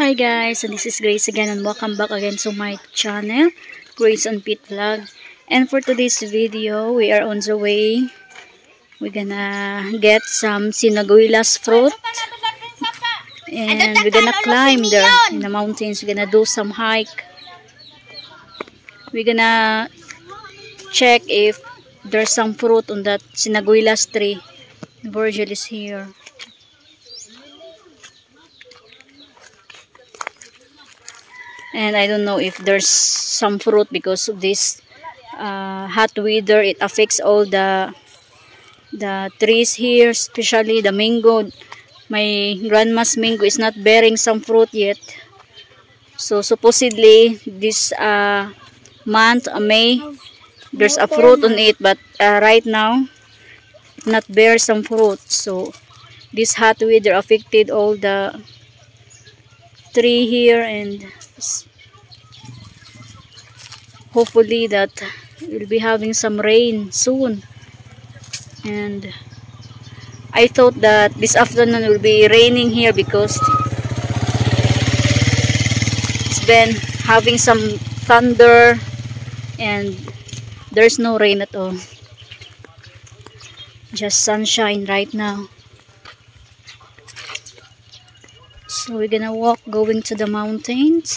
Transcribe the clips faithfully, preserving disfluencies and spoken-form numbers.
Hi guys, and this is Grace again, and welcome back again to my channel, Grace on Pit Vlog. And for today's video, we are on the way. We're gonna get some sinaguilas fruit, and we're gonna climb there in the mountains. We're gonna do some hike. We're gonna check if there's some fruit on that sinaguilas tree. Virgil is here. And I don't know if there's some fruit because of this uh, hot weather. It affects all the the trees here, especially the mango. My grandma's mango is not bearing some fruit yet. So supposedly this uh, month, uh, May, there's a fruit on it, but uh, right now it not bear some fruit. So this hot weather affected all the tree here, and hopefully that we'll be having some rain soon. And I thought that this afternoon will be raining here because it's been having some thunder and there's no rain at all, just sunshine right now. So we're gonna walk going to the mountains.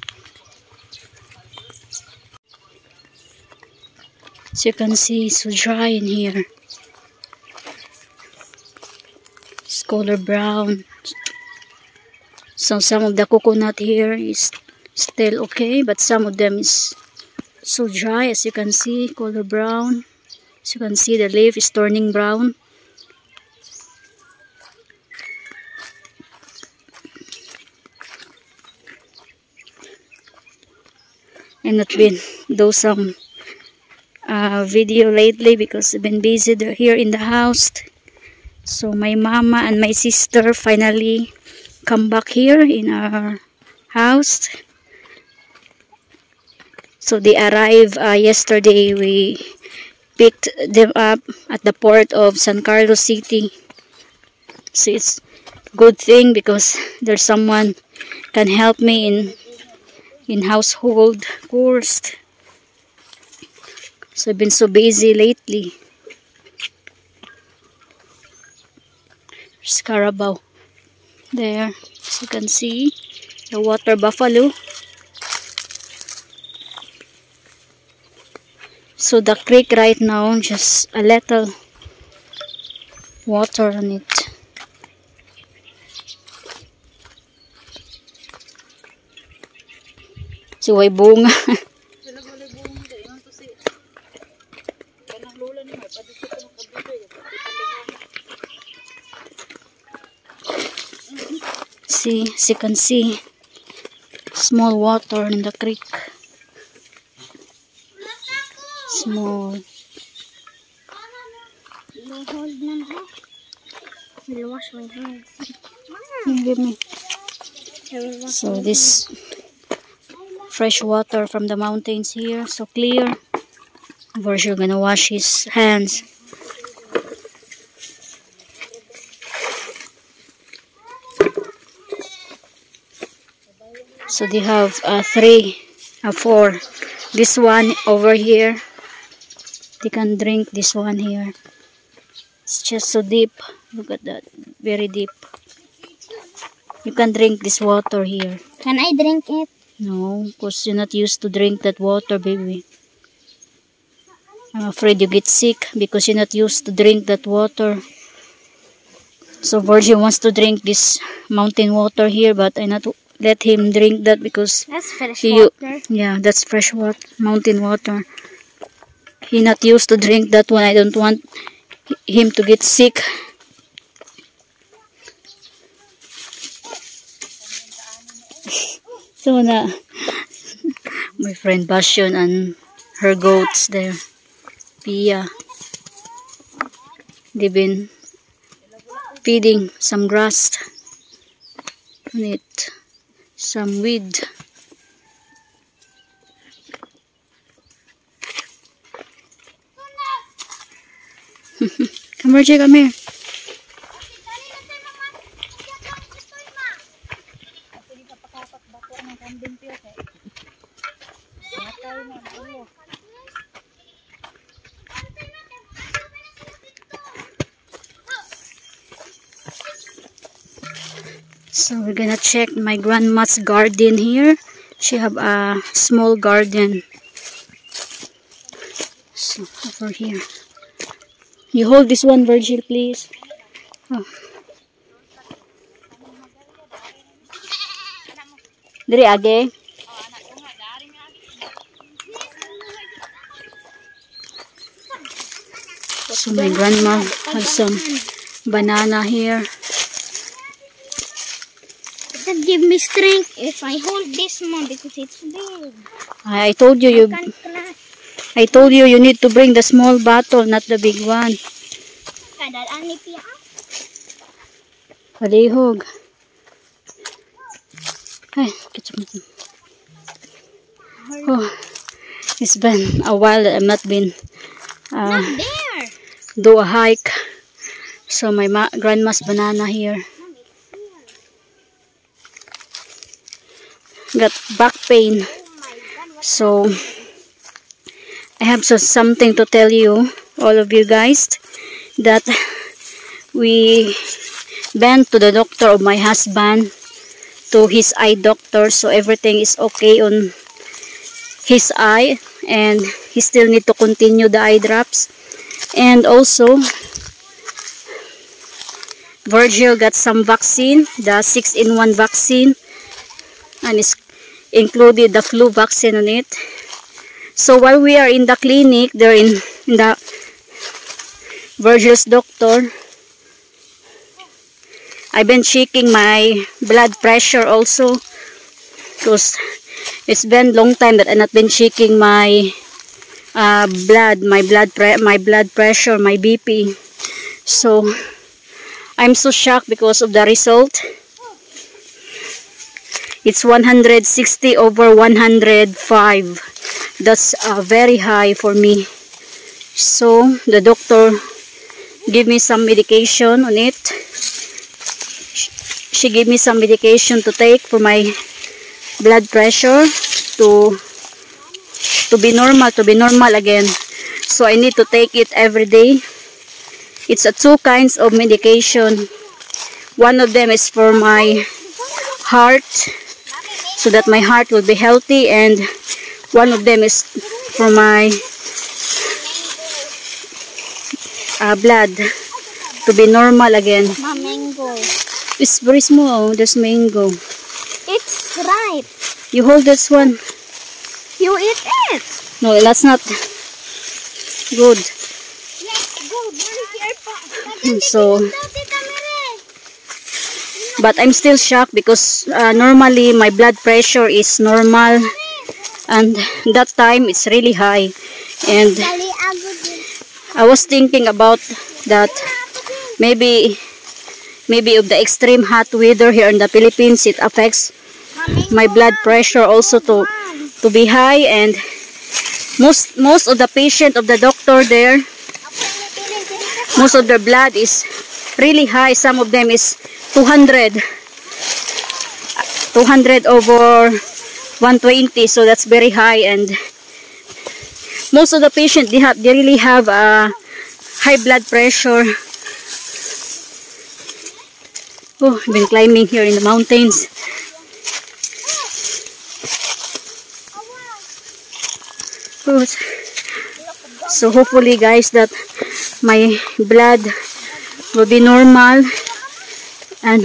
As you can see, it's so dry in here. It's color brown. So some of the coconut here is still okay, but some of them is so dry. As you can see, color brown. As you can see, the leaf is turning brown. And not been do some uh, video lately because I've been busy here in the house. So my mama and my sister finally come back here in our house. So they arrived uh, yesterday. We picked them up at the port of San Carlos City. So it's a good thing because there's someone can help me in in household chores. So I've been so busy lately. There's Carabao there, as you can see, the water buffalo. So the creek right now, just a little water on it. Si way bunga. See, as you can see, small water in the creek. Small. Give me. So this fresh water from the mountains here, so clear. Virgil gonna wash his hands. So they have uh, three, uh, four. This one over here, they can drink this one here. It's just so deep. Look at that, very deep. You can drink this water here. Can I drink it? No, because you're not used to drink that water, baby. I'm afraid you get sick because you're not used to drink that water. So Virgil wants to drink this mountain water here, but I not let him drink that because that's fresh he, water. Yeah, that's fresh water, mountain water. He not used to drink that one. I don't want him to get sick. So na my friend Bastion and her goats there, Pia, they've been feeding some grass on it, some weed. Come here, come here. So we're gonna check my grandma's garden here. She have a small garden. So over here. You hold this one, Virgil, please. Oh. Diri age. So my grandma has some banana here. That give me strength if I hold this one because it's big. I told you you I told you you need to bring the small bottle, not the big one. Palihog. Ay, oh, it's been a while that I've not been uh, Not there. do a hike. So my ma grandma's banana here. Got back pain. So I have so something to tell you, all of you guys, that we went to the doctor of my husband, to his eye doctor, so everything is okay on his eye, and he still need to continue the eye drops. And also Virgil got some vaccine, the six in one vaccine, and it's included the flu vaccine on it. So while we are in the clinic, they're in, in the Virgil's doctor, I've been checking my blood pressure also, because it's been long time that I've not been checking my uh, blood, my blood, pre my blood pressure, my B P. So I'm so shocked because of the result. It's one hundred sixty over one hundred five. That's uh, very high for me. So the doctor gave me some medication on it. She gave me some medication to take for my blood pressure to to be normal, to be normal again. So I need to take it every day. It's a two kinds of medication. One of them is for my heart, so that my heart will be healthy, and one of them is for my uh, blood to be normal again. Ma, mango. It's very small. There's mango. It's ripe. You hold this one. You eat it. No, that's not good. Yes, go. Very careful. So, but I'm still shocked because uh, normally my blood pressure is normal, and that time it's really high. And I was thinking about that maybe maybe of the extreme hot weather here in the Philippines, it affects my blood pressure also to to be high. And most most of the patient of the doctor there, most of their blood is really high. Some of them is two hundred over one twenty, so that's very high. And most of the patients, they have they really have a high blood pressure. Oh, I've been climbing here in the mountains. Oh, so hopefully guys that my blood will be normal, and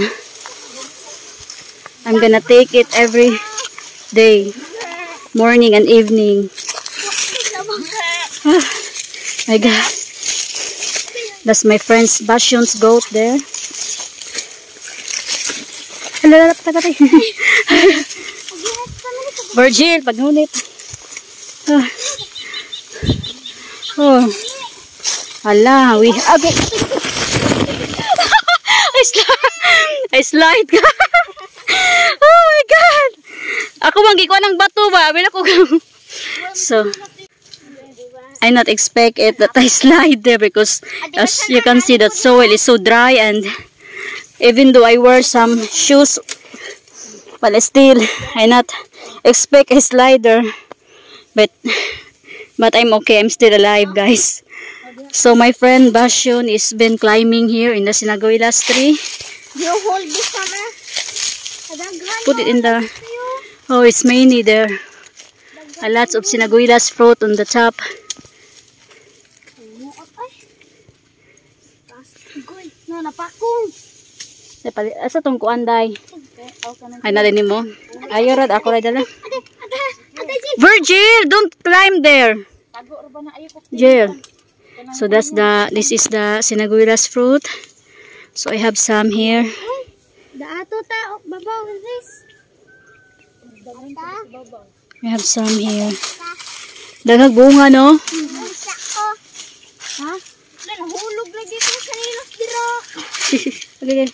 I'm gonna take it every day, morning and evening. Oh my God, that's my friend's Bastion's goat there. Virgil, pagnunit. Oh, oh. Hala, we okay. I slide. I slide. Oh my God. Ako mangi ko ng bato ba? Bila ko. So I not expect it that I slide there, because as you can see that soil is so dry, and even though I wear some shoes, but still I not expect a slider. But but I'm okay. I'm still alive, guys. So my friend Bastion is been climbing here in the Sinagoilas tree. You hold this, Mama. Put it in the... Oh, it's many there. A lots of sinaguylas fruit on the top. No, napakong. Asa tong kuanday? Ay, narinig mo? Ayaw rad, ako rad dala. Virgil, don't climb there. Jill. So that's the, this is the sinaguylas fruit. So I have some here. The ato ta, babaw is this. I have some here. Daghang bunga, no? Ha? Nahulog lagi ko sa nilos dira. Okay.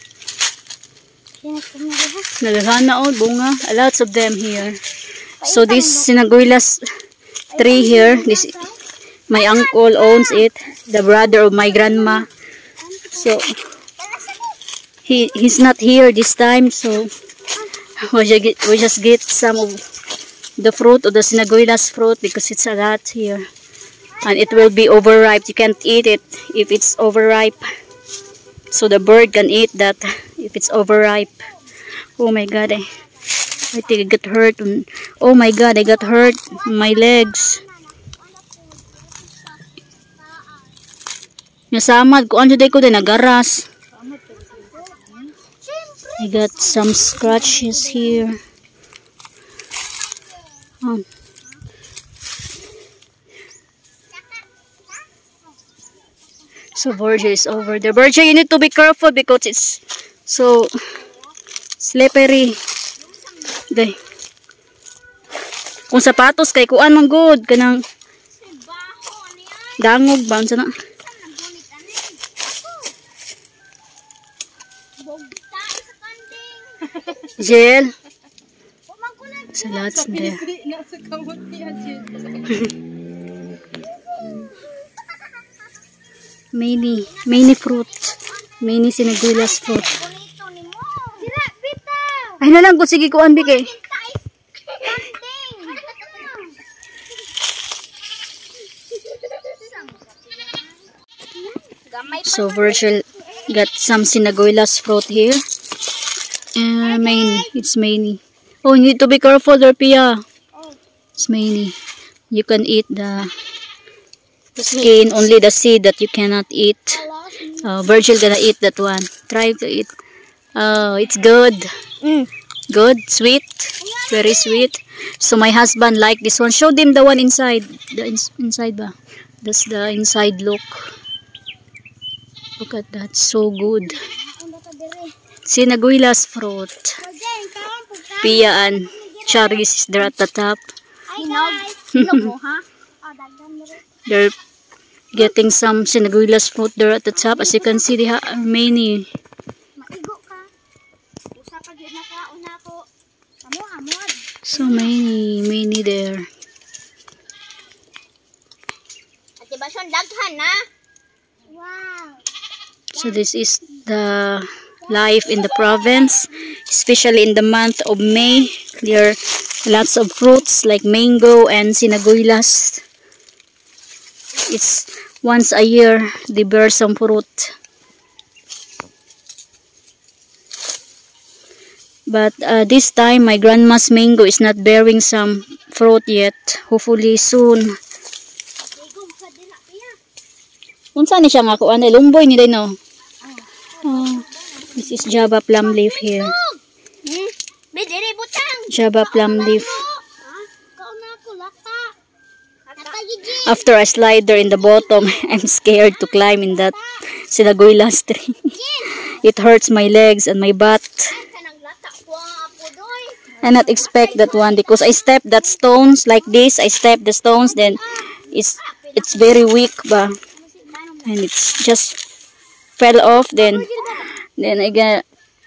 Nagahana oh, bunga. A lots of them here. So this sinaguylas tree here, this my uncle owns it, the brother of my grandma. So he he's not here this time, so we just get, we just get some of the fruit of the sinaguylas fruit because it's a lot here. And it will be overripe. You can't eat it if it's overripe. So the bird can eat that if it's overripe. Oh my god, I, I think I got hurt. Oh my god, I got hurt on my legs. Nasamad ko ano day ko din nagaras. I got some scratches here. Oh. So Virgil is over there. Virgil, you need to be careful because it's so slippery. Day. Kung sapatos kay kuan man good kanang dangog ba unsa na? Jill. So lots there. Many, many fruit. Many sinaguylas fruit. Ay na lang ko sige kuan bi kay. So Virgil got some sinaguylas fruit here. Uh, many, it's many. Oh, you need to be careful there, Pia. It's many. You can eat the skin, only the seed that you cannot eat. Uh, Virgil gonna eat that one. Try to eat. Oh, it's good. Mm. Good, sweet, very sweet. So my husband liked this one. Show them the one inside. The ins inside ba? That's the inside look. Look at that, so good. Sinaguylas fruit. Pia and cherries there at the top. They're getting some sinaguylas fruit there at the top. As you can see, there are many. So many, many there. So this is the life in the province, especially in the month of May. There are lots of fruits like mango and sinaguylas. It's once a year they bear some fruit. But uh, this time my grandma's mango is not bearing some fruit yet. Hopefully soon. Unsa ni siya nga kuan ay lumboy ni day no. Oh, this is Java plum leaf here. Java plum leaf. After I slide there in the bottom, I'm scared to climb in that sinaguylas tree. It hurts my legs and my butt. I not expect that one because I step that stones like this. I step the stones, then it's it's very weak, ba, and it's just fell off. Then then I get.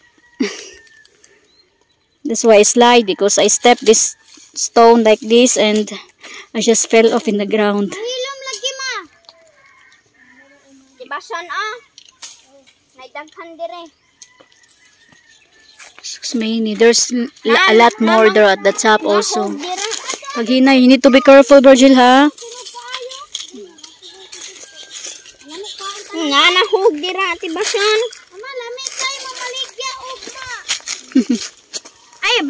That's why I slide because I step this stone like this and I just fell off in the ground. So many. There's a lot more there at the top also. Pag hinay, you need to be careful, Virgil, ha? Nga nahug dira ati basan. Mama lamit kay mamaligya og ma.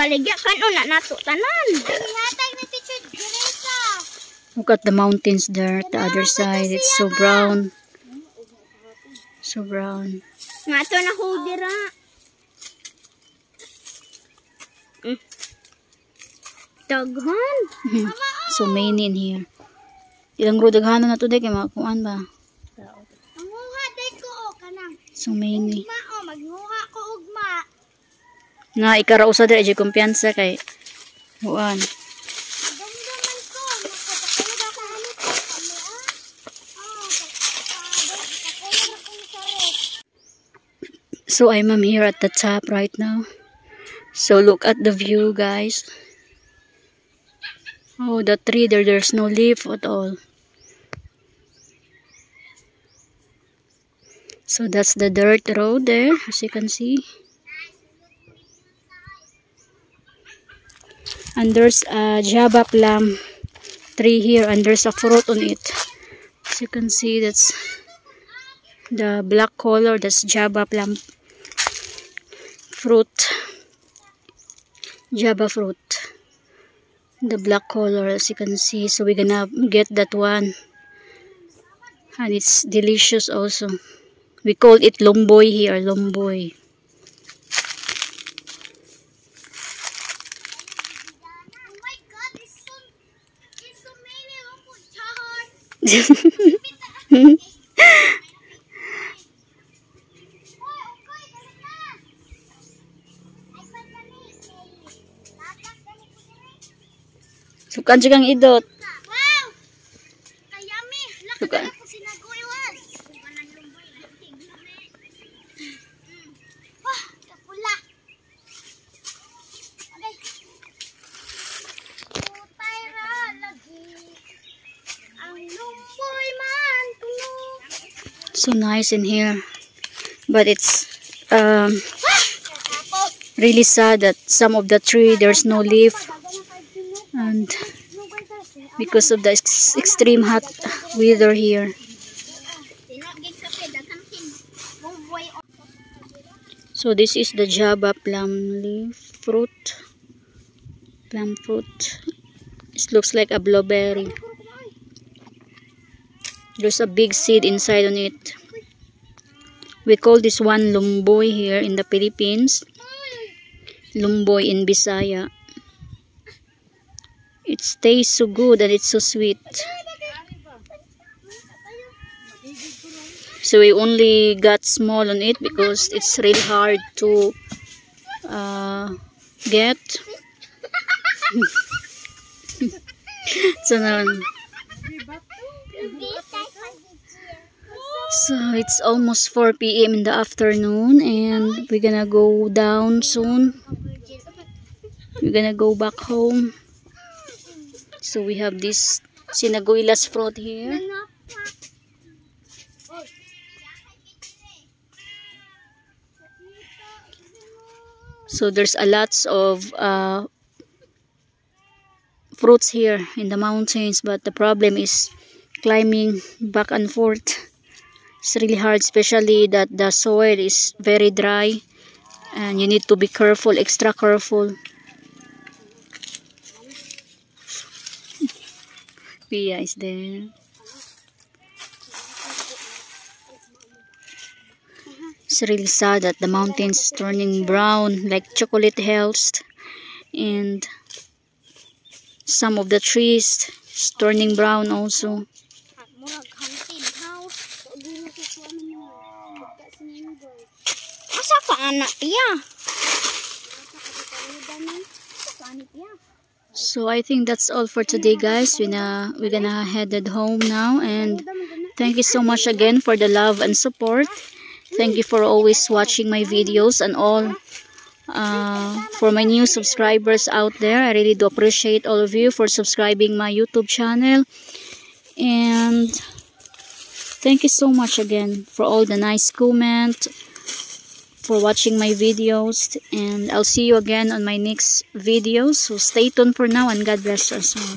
baligya kan una nato tanan. Hatag ni teacher Teresa. Look at the mountains there at the other side. It's so brown. So brown. Mato na ho dira. Mm. Daghan. So many in here. Ilang ro daghanon na to day kay makuan ba? Manguha day ko o kanang. So many. Ugma o magnguha ko ugma. Na ikara usa dira di kumpiyansa kay kuan. Damdaman ko nakapakuluga ko halit kami ah. Oh, pakuluga ko saret. So I'm um, here at the top right now. So look at the view, guys. Oh, the tree there, there's no leaf at all. So that's the dirt road there, as you can see. And there's a Java plum tree here, and there's a fruit on it. As you can see, that's the black color, that's Java plum fruit. Java fruit. The black color, as you can see. So we're gonna get that one. And it's delicious also. We call it lomboy here, lomboy. Oh my god, it's so, it's so many lomboy chahar. Sukan siya kang idot. Wow! Kayami! Laka Sukan. na po sinaguiwas. Sukan ng lumboy. Wah! Kapula! Okay. Putay ra lagi. Ang lumboy man tulog. So nice in here. But it's um, really sad that some of the tree, there's no leaf. And because of the ex extreme hot weather here. So this is the Java plum leaf fruit. Plum fruit. It looks like a blueberry. There's a big seed inside on it. We call this one lumboy here in the Philippines. Lumboy in Bisaya. It tastes so good and it's so sweet. So we only got small on it because it's really hard to uh, get. So, now, so it's almost four P M in the afternoon and we're gonna go down soon. We're gonna go back home. So we have this sinaguilas fruit here. So there's a lots of uh, fruits here in the mountains, but the problem is climbing back and forth. It's really hard, especially that the soil is very dry and you need to be careful, extra careful. Pia is there. It's really sad that the mountains is turning brown like chocolate hills, and some of the trees is turning brown also. Asa ka anak Pia? So I think that's all for today, guys. We're gonna, we're gonna headed home now, and thank you so much again for the love and support. Thank you for always watching my videos, and all uh, for my new subscribers out there. I really do appreciate all of you for subscribing my YouTube channel, and thank you so much again for all the nice comment, for watching my videos, and I'll see you again on my next videos. So stay tuned for now, and God bless us all.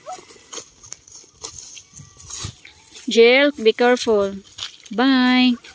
Jill, be careful. Bye.